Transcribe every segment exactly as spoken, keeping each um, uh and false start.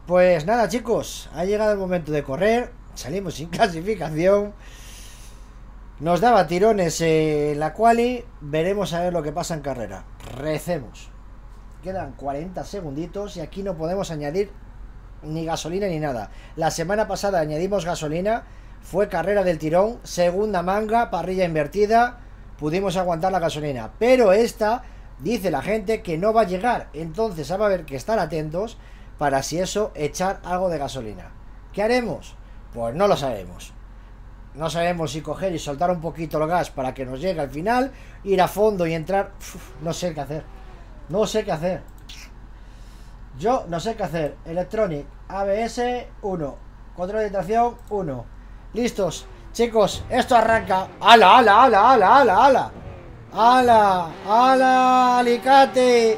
Pues nada, chicos, ha llegado el momento de correr. Salimos sin clasificación. Nos daba tirones en la quali. Veremos a ver lo que pasa en carrera. Recemos. Quedan cuarenta segunditos y aquí no podemos añadir ni gasolina ni nada. La semana pasada añadimos gasolina. Fue carrera del tirón. Segunda manga, parrilla invertida. Pudimos aguantar la gasolina. Pero esta, dice la gente que no va a llegar. Entonces va a haber que estar atentos para, si eso, echar algo de gasolina. ¿Qué haremos? Pues no lo sabemos. No sabemos si coger y soltar un poquito el gas para que nos llegue al final, ir a fondo y entrar. Uf, no sé qué hacer. No sé qué hacer. Yo no sé qué hacer. Electronic, A B S uno. Control de tracción uno. Listos. Chicos, esto arranca. ¡Hala, hala, hala, hala, hala, hala! ¡Hala, hala, alicate!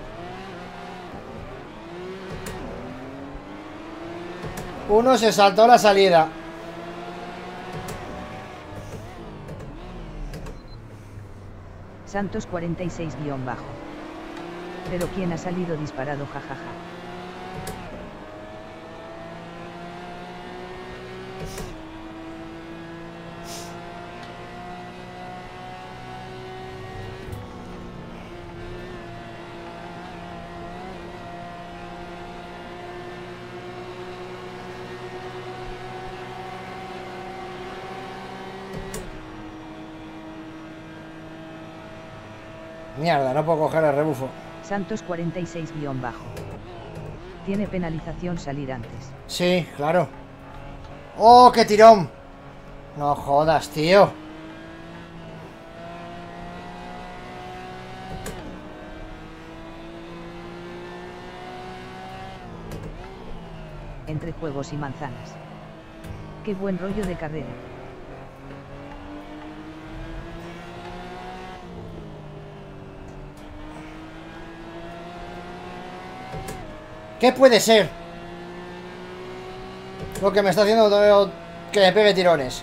Uno se saltó la salida. Santos cuarenta y seis guión bajo. Pero ¿quién ha salido disparado? Jajaja. Mierda, no puedo coger el rebufo. Santos cuarenta y seis guión bajo. Tiene penalización salir antes. Sí, claro. ¡Oh, qué tirón! No jodas, tío. Entre juegos y manzanas. Qué buen rollo de carrera. ¿Qué puede ser? Lo que me está haciendo que me pegue tirones.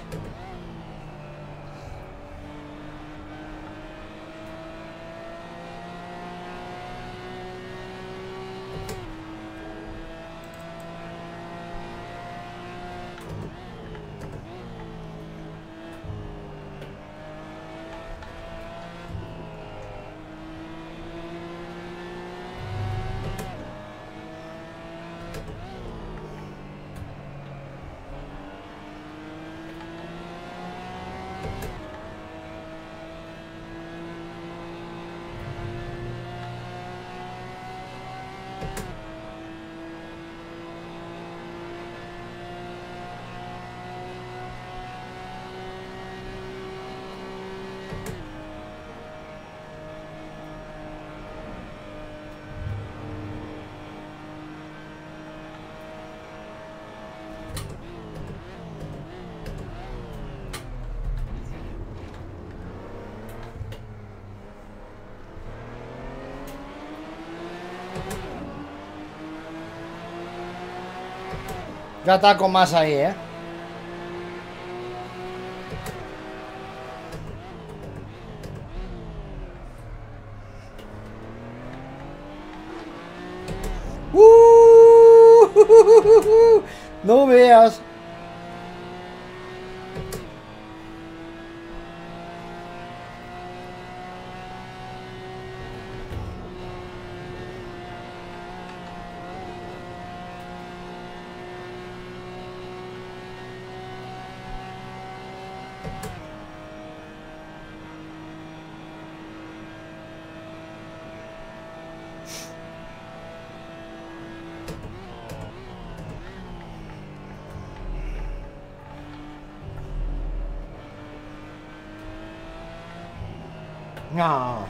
Yo ataco más ahí, ¿eh? ¡Uh! No veas. No.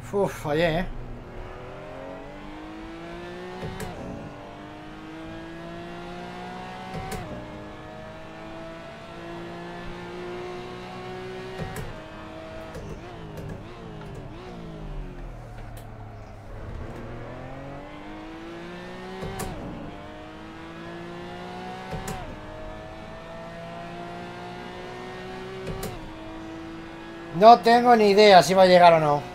Uf, fallé, eh. No tengo ni idea si va a llegar o no.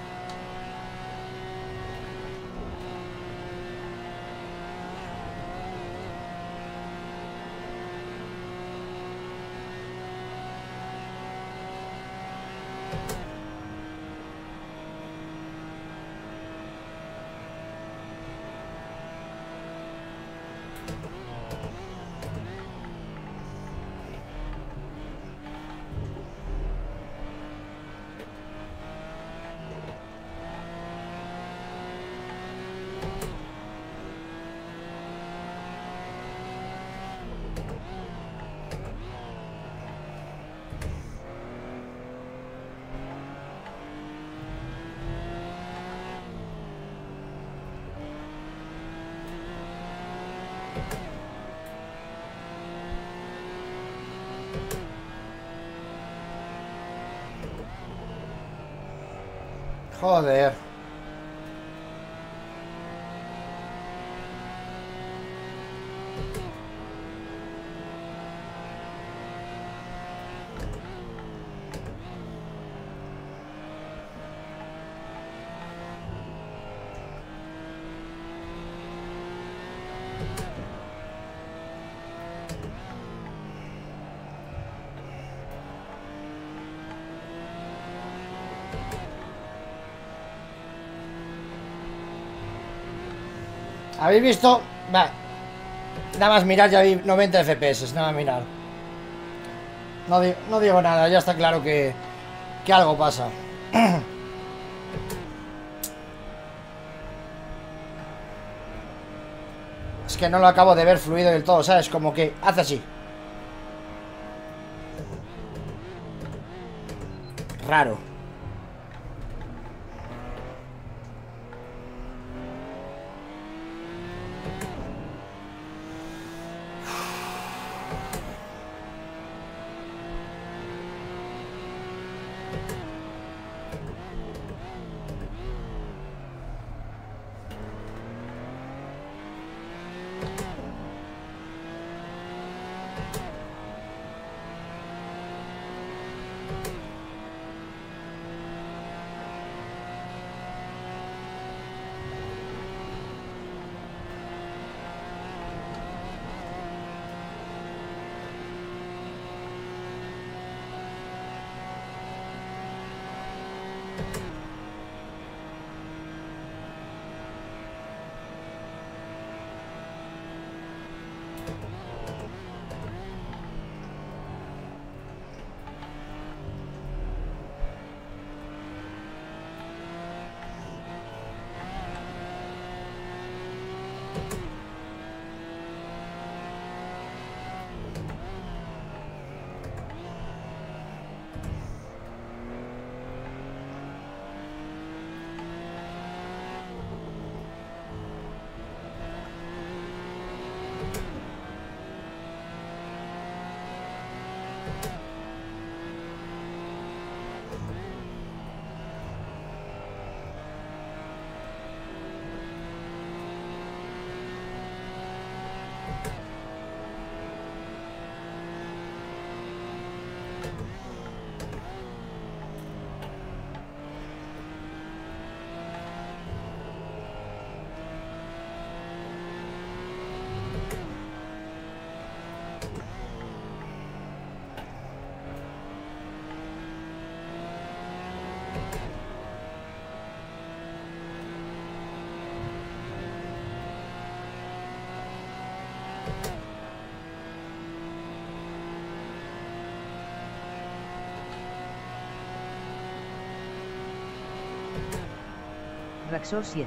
Joder. ¿Habéis visto? Va. Nada más mirar, ya vi noventa F P S. Nada más mirar. No, di no digo nada, ya está claro que, que algo pasa. Es que no lo acabo de ver fluido del todo, ¿sabes? Como que hace así. Raro. Raxor siete.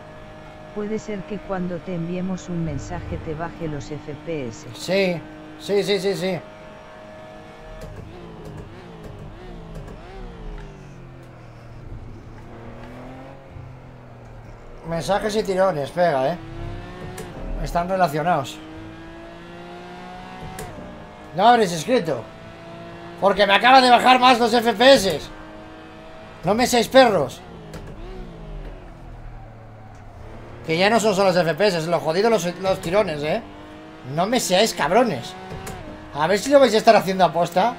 Puede ser que cuando te enviemos un mensaje te baje los F P S. Sí, sí, sí, sí, sí. Mensajes y tirones, pega, eh. Están relacionados. No habréis escrito. Porque me acaban de bajar más los F P S. No me seáis perros. Que ya no son solo los F P S, lo jodido los, los tirones, eh. No me seáis cabrones. A ver si lo vais a estar haciendo aposta.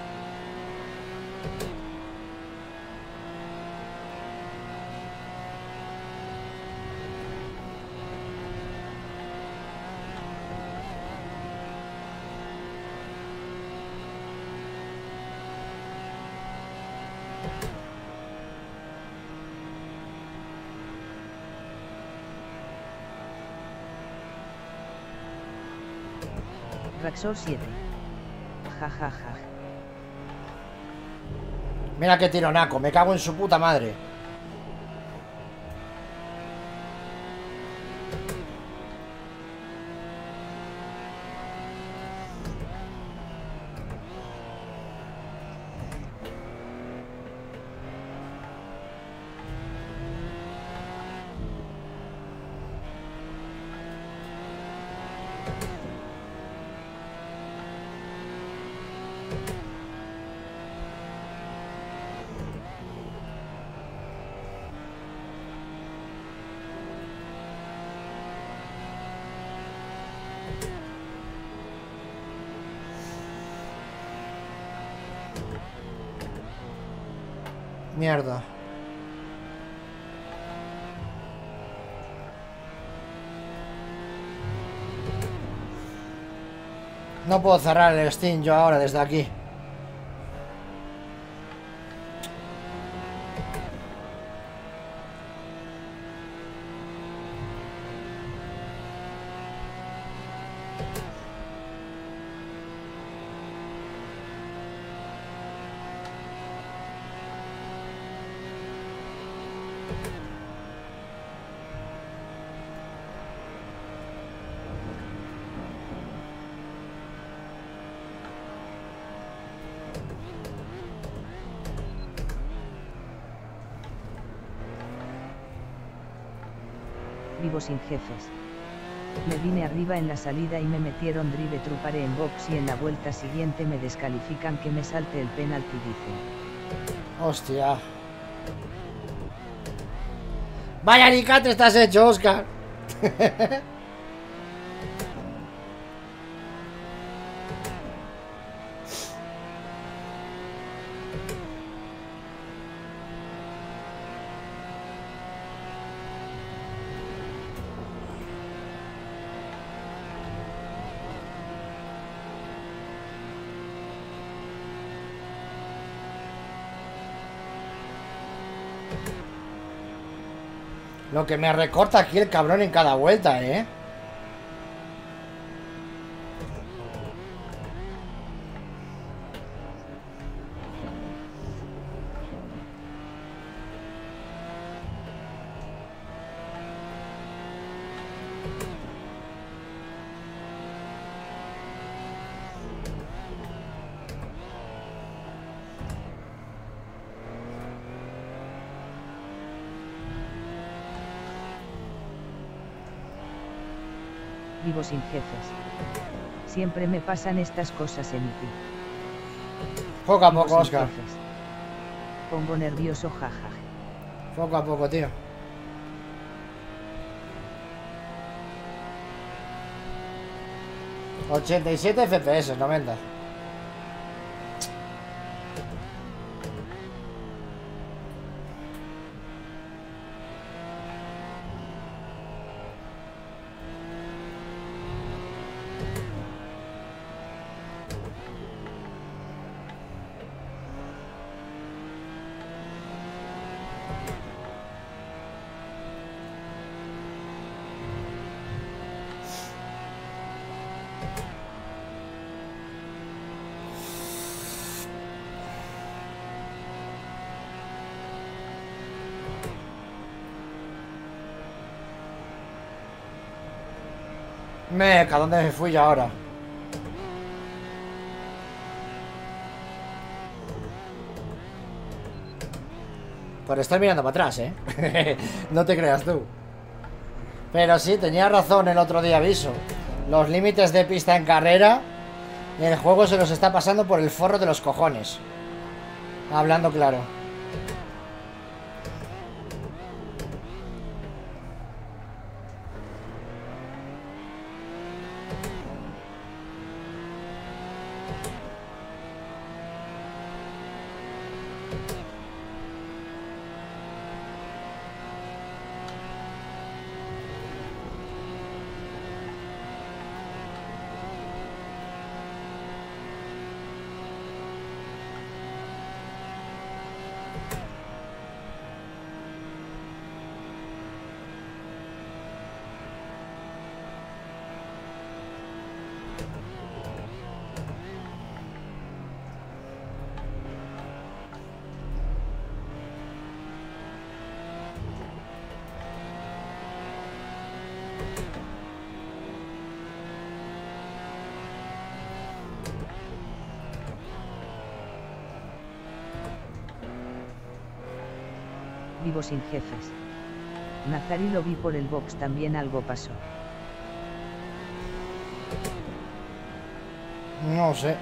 Raxor siete. Ja, ja, ja. Mira qué tironaco, me cago en su puta madre. Mierda. No puedo cerrar el Steam yo ahora desde aquí. Vivo sin jefes. Me vine arriba en la salida y me metieron drive trupare en box y en la vuelta siguiente me descalifican que me salte el penalti, dice. Hostia. Vaya alicate estás hecho, Oscar. Lo que me recorta aquí el cabrón en cada vuelta, ¿eh? Vivo sin jefes. Siempre me pasan estas cosas en I P. Poco a Vivo poco, sin Oscar. jefes. Pongo nervioso, jaja. Poco a poco, tío. ochenta y siete F P S, noventa. Meca, ¿dónde me fui yo ahora? Por estar mirando para atrás, ¿eh? No te creas tú. Pero sí, tenía razón el otro día aviso. Los límites de pista en carrera, el juego se los está pasando por el forro de los cojones. Hablando claro. Vivo sin jefes. Nazari lo vi por el box, también algo pasó. No sé.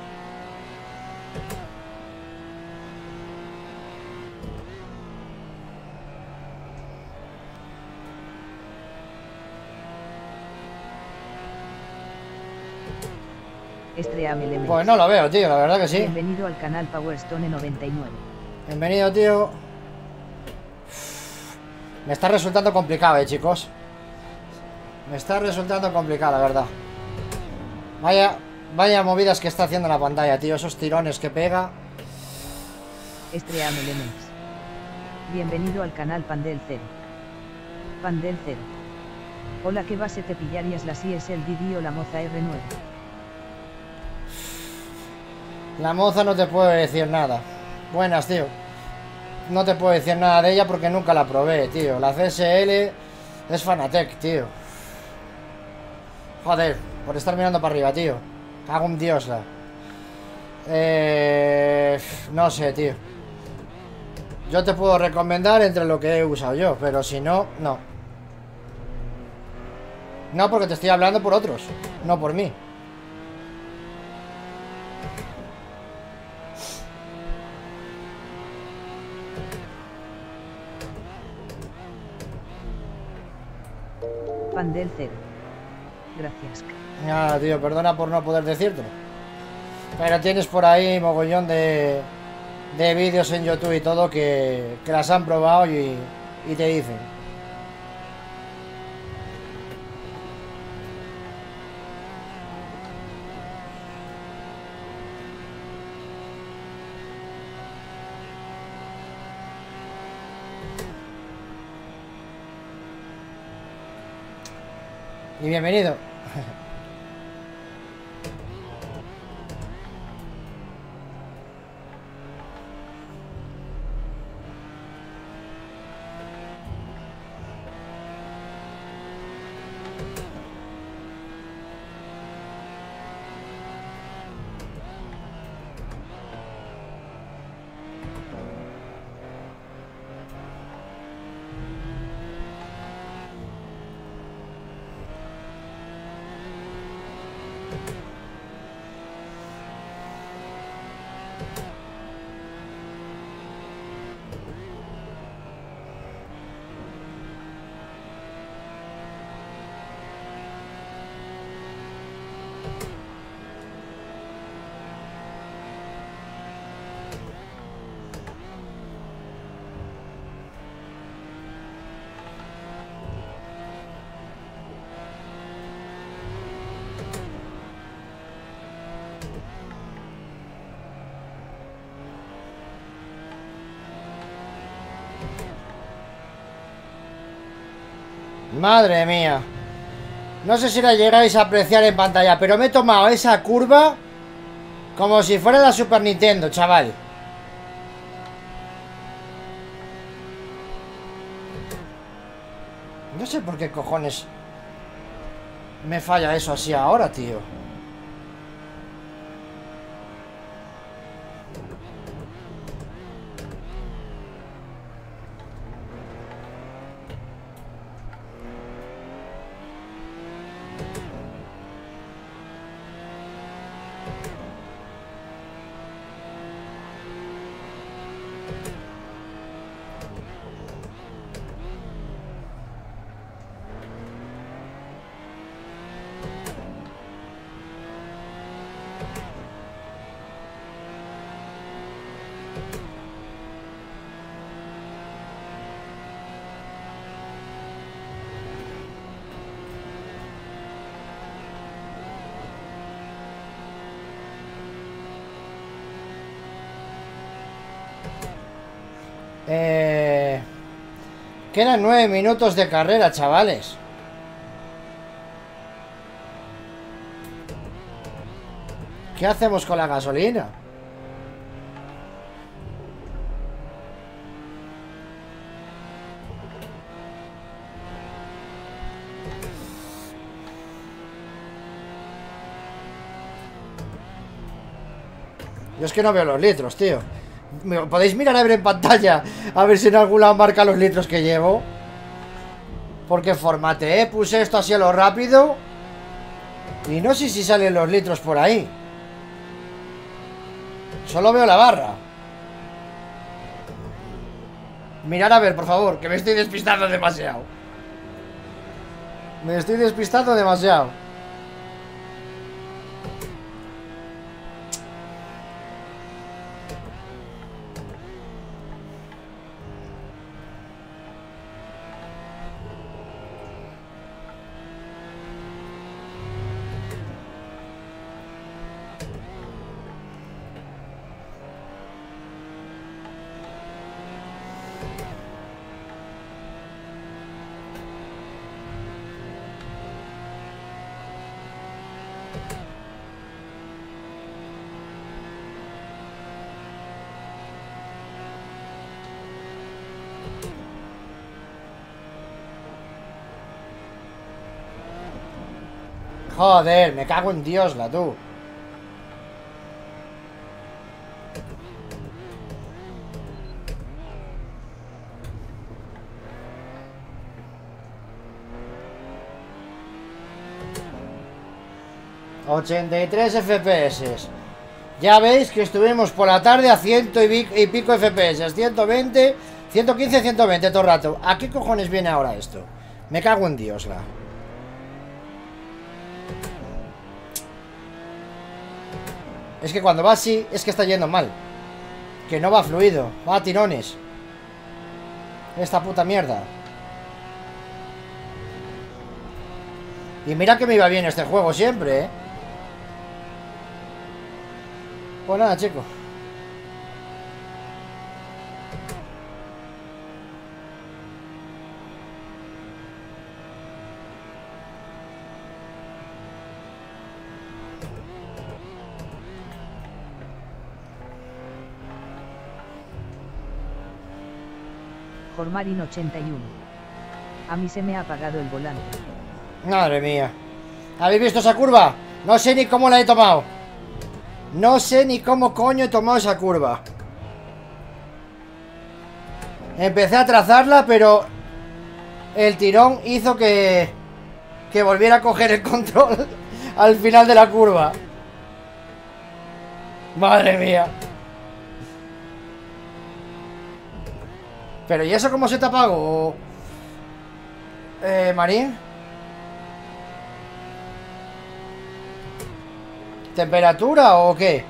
Estreame Elements. Pues no lo veo, tío, la verdad que sí. Bienvenido al canal Powerstone noventa y nueve. Bienvenido, tío. Me está resultando complicado, eh, chicos. Me está resultando complicado, la verdad. Vaya, vaya movidas que está haciendo la pantalla, tío. Esos tirones que pega. Estreame Elements. Bienvenido al canal Pandel Cero. Pandel Cero. Hola, ¿qué base te pillarías, la C S L D D o la Moza R nueve? La Moza no te puedo decir nada. Buenas, tío. No te puedo decir nada de ella porque nunca la probé, tío. La C S L es Fanatec, tío. Joder, por estar mirando para arriba, tío. Cago un dios, la. Eh, no sé, tío. Yo te puedo recomendar entre lo que he usado yo, pero si no, no. No, porque te estoy hablando por otros, no por mí. Pandel Cero. Gracias. Ah, tío, perdona por no poder decírtelo. Pero tienes por ahí mogollón de, de vídeos en YouTube y todo que, que las han probado y, y te dicen. Y bienvenido. Madre mía. No sé si la llegáis a apreciar en pantalla, pero me he tomado esa curva como si fuera la Super Nintendo, chaval. No sé por qué cojones me falla eso así ahora, tío. Eh, quedan nueve minutos de carrera, chavales. ¿Qué hacemos con la gasolina? Yo es que no veo los litros, tío. ¿Podéis mirar a ver en pantalla? A ver si en algún lado marca los litros que llevo. Porque formateé, puse esto así a lo rápido y no sé si salen los litros por ahí. Solo veo la barra. Mirad a ver, por favor, que me estoy despistando demasiado. Me estoy despistando demasiado. Joder, me cago en Dios, la tú. ochenta y tres F P S. Ya veis que estuvimos por la tarde a ciento y pico F P S, ciento veinte, ciento quince, ciento veinte todo el rato. ¿A qué cojones viene ahora esto? Me cago en Dios, la. Es que cuando va así, es que está yendo mal. Que no va fluido, va a tirones. Esta puta mierda. Y mira que me iba bien este juego siempre, ¿eh? Pues nada, chico. Jormarin ochenta y uno. A mí se me ha apagado el volante. Madre mía. ¿Habéis visto esa curva? No sé ni cómo la he tomado. No sé ni cómo coño he tomado esa curva. Empecé a trazarla, pero el tirón hizo que que volviera a coger el control al final de la curva. Madre mía. Pero ¿y eso cómo se te apagó? Eh, Marín. ¿Temperatura o qué?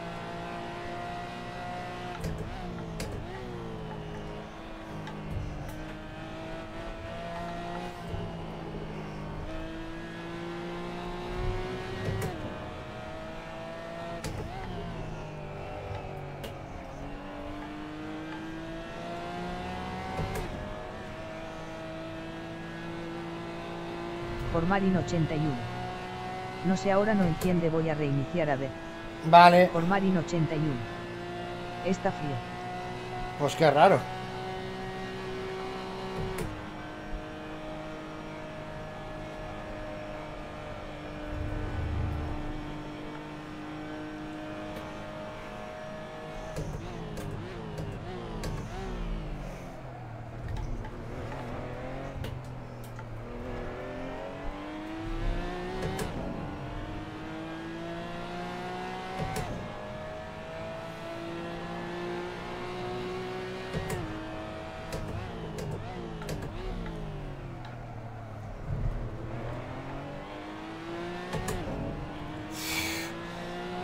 Jormarin ochenta y uno. No sé, ahora no enciende, voy a reiniciar a ver. Vale. Jormarin ochenta y uno. Está frío. Pues qué raro.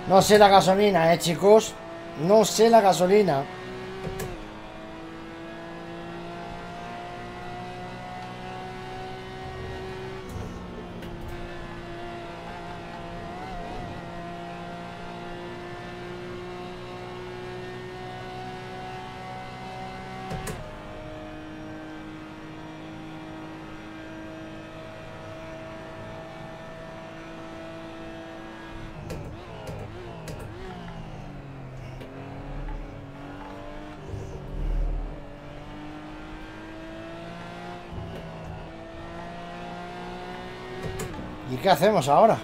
No sé la gasolina, eh, chicos. No sé la gasolina. ¿Y qué hacemos ahora?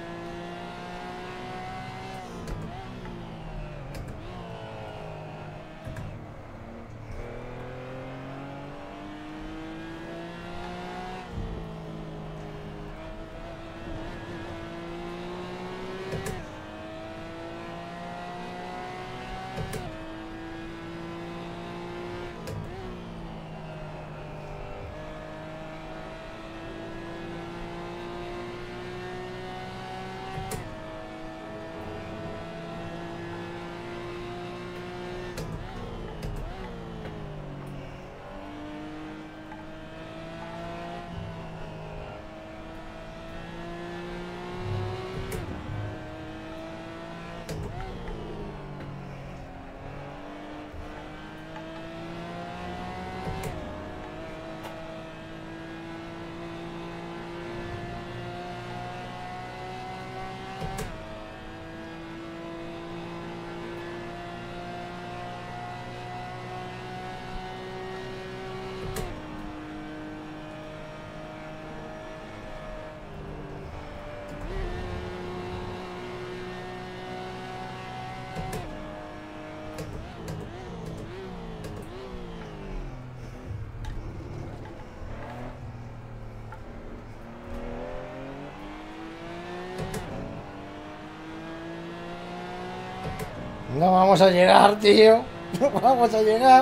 No vamos a llegar, tío. No vamos a llegar.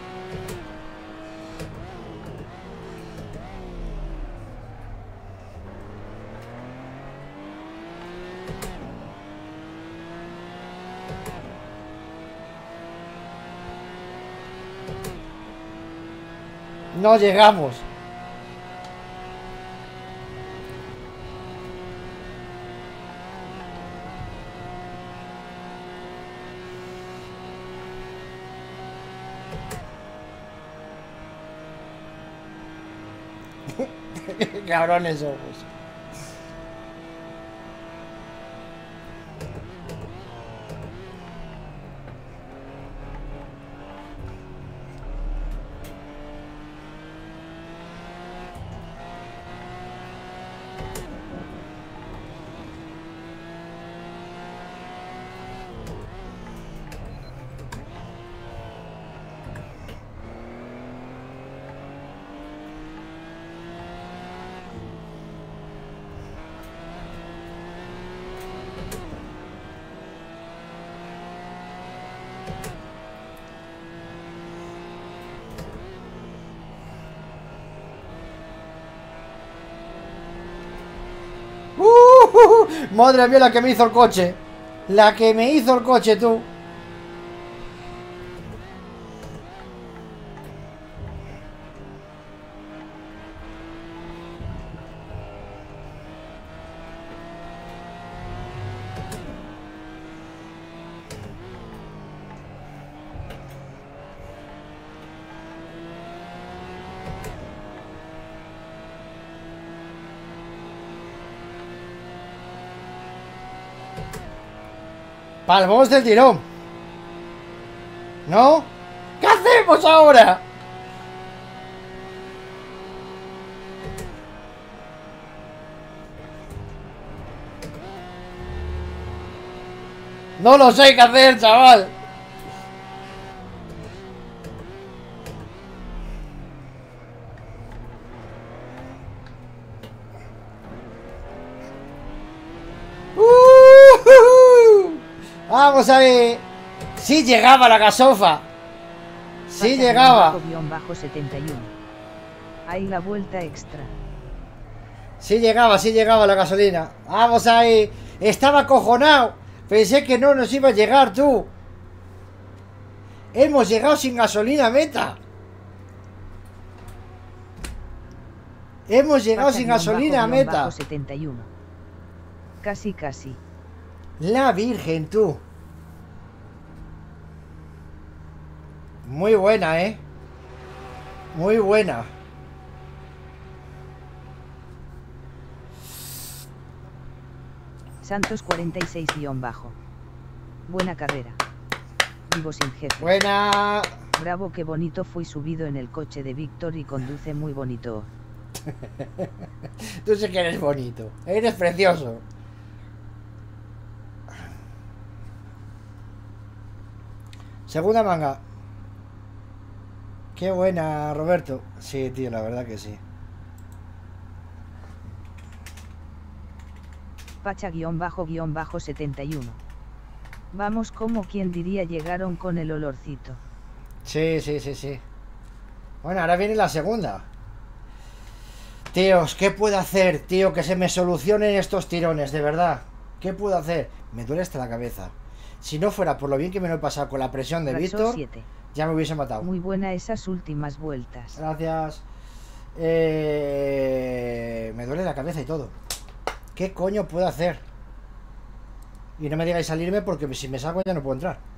No llegamos. Qué cabrones somos. Madre mía, la que me hizo el coche. La que me hizo el coche, tú. Palmos del tirón. ¿No? ¿Qué hacemos ahora? No lo sé qué hacer, chaval. Vamos a ver. Sí llegaba la gasofa. Sí llegaba. setenta y uno. Hay la vuelta extra. Sí llegaba, sí llegaba la gasolina. Vamos a ver. Estaba acojonado Pensé que no nos iba a llegar, tú. Hemos llegado sin gasolina a meta. Hemos llegado sin gasolina a meta. setenta y uno. Casi, casi. La Virgen, tú. Muy buena, ¿eh? Muy buena. Santos cuarenta y seis guión bajo. Buena carrera. Vivo sin jefe. Buena. Bravo, qué bonito, fui subido en el coche de Víctor y conduce muy bonito. Tú sí que eres bonito. Eres precioso. Segunda manga. Qué buena, Roberto. Sí, tío, la verdad que sí. Pacha-setenta y uno. Vamos, como quien diría, llegaron con el olorcito. Sí, sí, sí, sí. Bueno, ahora viene la segunda. Tíos, ¿qué puedo hacer, tío? Que se me solucionen estos tirones, de verdad. ¿Qué puedo hacer? Me duele hasta la cabeza. Si no fuera por lo bien que me lo he pasado con la presión de Víctor, ya me hubiese matado. Muy buena esas últimas vueltas. Gracias. Eh... Me duele la cabeza y todo. ¿Qué coño puedo hacer? Y no me digáis salirme porque si me salgo ya no puedo entrar.